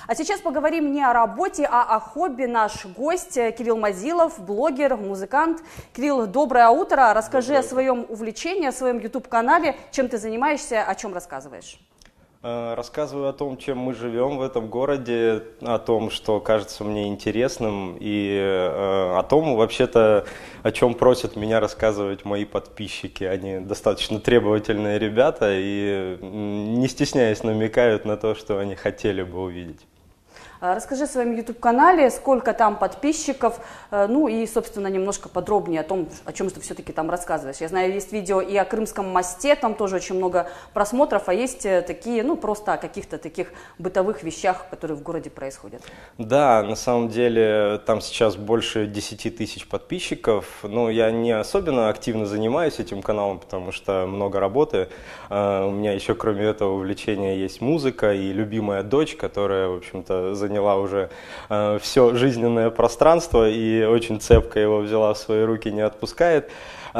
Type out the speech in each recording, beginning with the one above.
А сейчас поговорим не о работе, а о хобби. Наш гость Кирилл Мазилов, блогер, музыкант. Кирилл, доброе утро. Расскажи о своем увлечении, о своем YouTube-канале. Чем ты занимаешься, о чем рассказываешь? Рассказываю о том, чем мы живем в этом городе, о том, что кажется мне интересным, и о том, вообще-то, о чем просят меня рассказывать мои подписчики. Они достаточно требовательные ребята и, не стесняясь, намекают на то, что они хотели бы увидеть. Расскажи о своем YouTube-канале, сколько там подписчиков, ну и, собственно, немножко подробнее о том, о чем ты все-таки там рассказываешь. Я знаю, есть видео и о Крымском мосте, там тоже очень много просмотров, а есть такие, ну, просто о каких-то таких бытовых вещах, которые в городе происходят. Да, на самом деле там сейчас больше 10 тысяч подписчиков, но я не особенно активно занимаюсь этим каналом, потому что много работы. У меня еще, кроме этого увлечения, есть музыка и любимая дочь, которая, в общем-то, заняла уже все жизненное пространство и очень цепко его взяла в свои руки, не отпускает.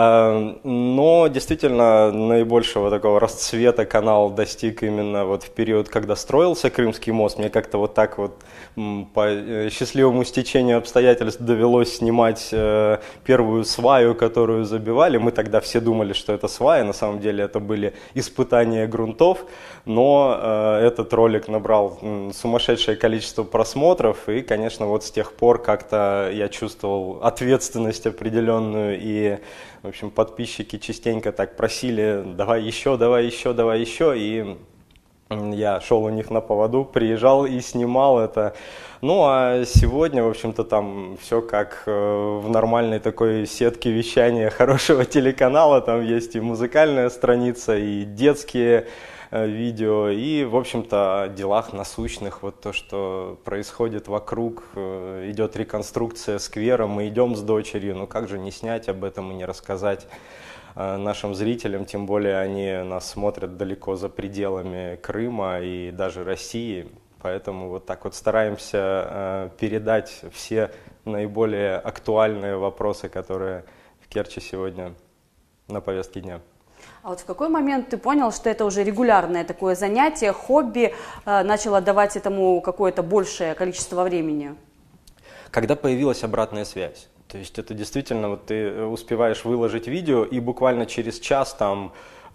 Но действительно наибольшего такого расцвета канал достиг именно вот в период, когда строился Крымский мост. Мне как-то вот так вот по счастливому стечению обстоятельств довелось снимать первую сваю, которую забивали. Мы тогда все думали, что это свая, на самом деле это были испытания грунтов, но этот ролик набрал сумасшедшее количество просмотров, и, конечно, вот с тех пор как-то я чувствовал ответственность определенную, и, в общем, подписчики частенько так просили: давай еще, давай еще, давай еще, и я шел у них на поводу, приезжал и снимал это. Ну а сегодня, в общем-то, там все как в нормальной такой сетке вещания хорошего телеканала. Там есть и музыкальная страница, и детские видео, и, в общем-то, о делах насущных. Вот то, что происходит вокруг, идет реконструкция сквера, мы идем с дочерью, ну как же не снять об этом и не рассказать нашим зрителям, тем более они нас смотрят далеко за пределами Крыма и даже России, поэтому вот так вот стараемся передать все наиболее актуальные вопросы, которые в Керчи сегодня на повестке дня. А вот в какой момент ты понял, что это уже регулярное такое занятие, хобби, начал отдавать этому какое-то большее количество времени? Когда появилась обратная связь. То есть это действительно, вот ты успеваешь выложить видео, и буквально через час там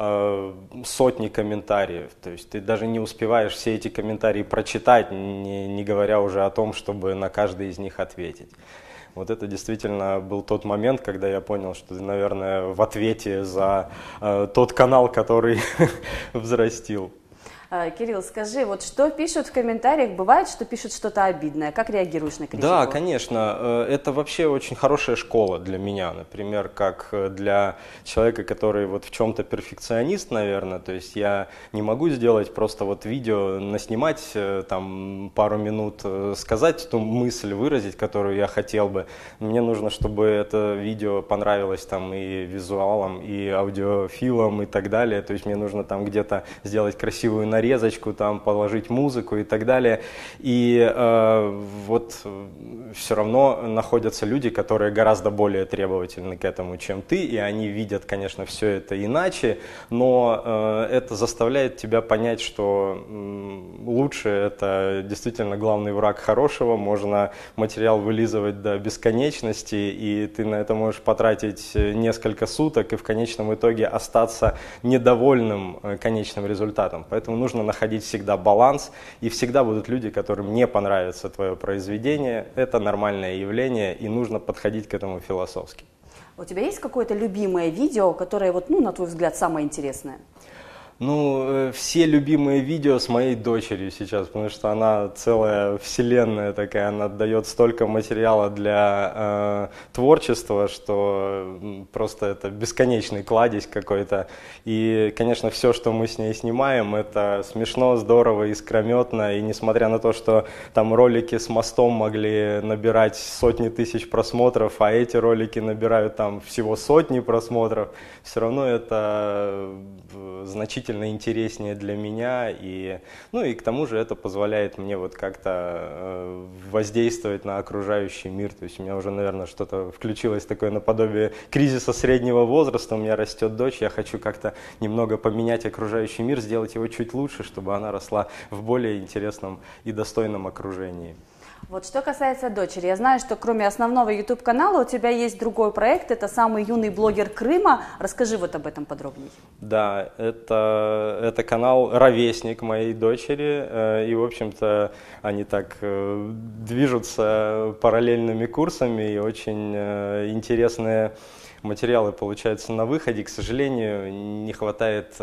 сотни комментариев. То есть ты даже не успеваешь все эти комментарии прочитать, не говоря уже о том, чтобы на каждый из них ответить. Вот это действительно был тот момент, когда я понял, что, наверное, в ответе за тот канал, который взрастил. Кирилл, скажи, вот что пишут в комментариях, бывает, что пишут что-то обидное, как реагируешь на критику? Да, конечно, это вообще очень хорошая школа для меня, например, как для человека, который вот в чем-то перфекционист, наверное, то есть я не могу сделать просто вот видео, наснимать там пару минут, сказать ту мысль, выразить, которую я хотел бы. Мне нужно, чтобы это видео понравилось там и визуалам, и аудиофилам и так далее, то есть мне нужно там где-то сделать красивую нарезочку, там положить музыку и так далее. И вот все равно находятся люди, которые гораздо более требовательны к этому, чем ты, и они видят, конечно, все это иначе, но это заставляет тебя понять, что лучше это действительно главный враг хорошего, можно материал вылизывать до бесконечности, и ты на это можешь потратить несколько суток и в конечном итоге остаться недовольным конечным результатом. Поэтому нужно находить всегда баланс, и всегда будут люди, которым не понравится твое произведение. Это нормальное явление, и нужно подходить к этому философски. У тебя есть какое-то любимое видео, которое, вот, ну, на твой взгляд, самое интересное? Ну, все любимые видео с моей дочерью сейчас, потому что она целая вселенная такая, она дает столько материала для творчества, что просто это бесконечный кладезь какой-то. И, конечно, все, что мы с ней снимаем, это смешно, здорово, искрометно. И несмотря на то, что там ролики с мостом могли набирать сотни тысяч просмотров, а эти ролики набирают там всего сотни просмотров, все равно это значительно значительно интереснее для меня, и, ну и к тому же это позволяет мне вот как-то воздействовать на окружающий мир, то есть у меня уже, наверное, что-то включилось такое наподобие кризиса среднего возраста, у меня растет дочь, я хочу как-то немного поменять окружающий мир, сделать его чуть лучше, чтобы она росла в более интересном и достойном окружении. Вот что касается дочери, я знаю, что кроме основного YouTube-канала у тебя есть другой проект, это «Самый юный блогер Крыма». Расскажи вот об этом подробнее. Да, это канал ровесник моей дочери, и, в общем-то, они так движутся параллельными курсами, и очень интересные материалы получаются на выходе. К сожалению, не хватает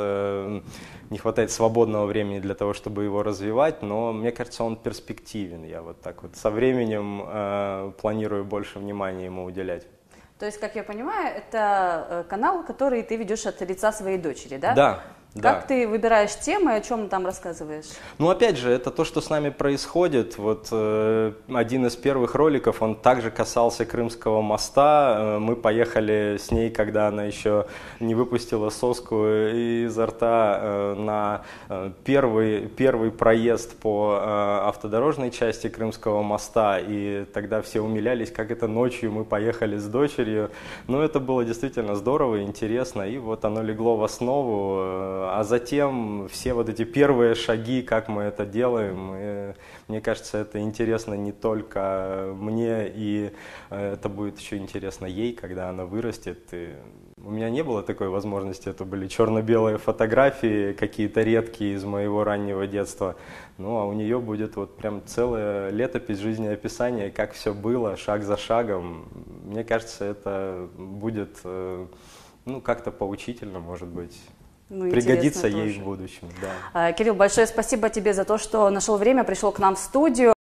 свободного времени для того, чтобы его развивать, но мне кажется, он перспективен. Я вот так вот со временем планирую больше внимания ему уделять. То есть, как я понимаю, это канал, который ты ведешь от лица своей дочери, да? Да. Как ты выбираешь темы, о чем там рассказываешь? Ну, опять же, это то, что с нами происходит. Вот один из первых роликов, он также касался Крымского моста. Мы поехали с ней, когда она еще не выпустила соску изо рта, на первый проезд по автодорожной части Крымского моста. И тогда все умилялись, как это ночью мы поехали с дочерью. Но это было действительно здорово, интересно. И вот оно легло в основу. А затем все вот эти первые шаги, как мы это делаем, и, мне кажется, это интересно не только мне, и это будет еще интересно ей, когда она вырастет. И у меня не было такой возможности, это были черно-белые фотографии, какие-то редкие из моего раннего детства. Ну, а у нее будет вот прям целая летопись жизнеописания, как все было, шаг за шагом. Мне кажется, это будет, ну, как-то поучительно, может быть. Ну, пригодится ей в будущем. Да. Кирилл, большое спасибо тебе за то, что нашел время, пришел к нам в студию.